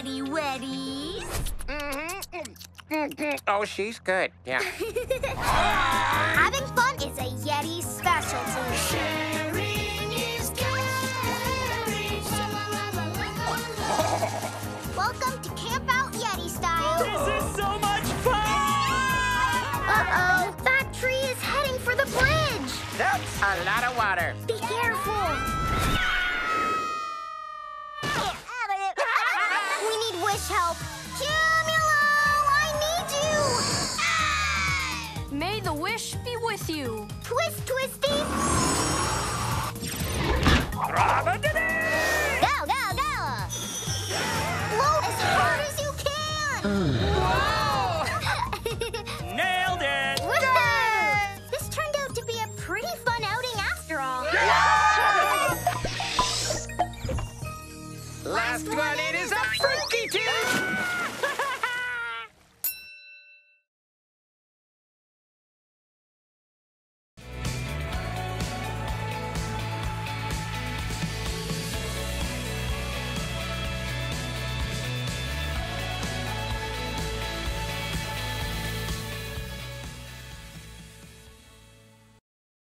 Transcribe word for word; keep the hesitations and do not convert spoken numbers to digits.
Yeti Wetties. Mm-hmm. Oh, she's good. Yeah. Having fun is a Yeti specialty. Sharing is caring. Welcome to Camp Out Yeti style. This is so much fun! Uh-oh, that tree is heading for the bridge. That's a lot of water. Be careful. We need wish help. Cumulo, I need you. May the wish be with you. Twist, twisty. Robin-a-dee! Go, go, go. Blow as hard as you can. Nailed it! Woohoo! This turned out to be a pretty fun outing after all. Last one in!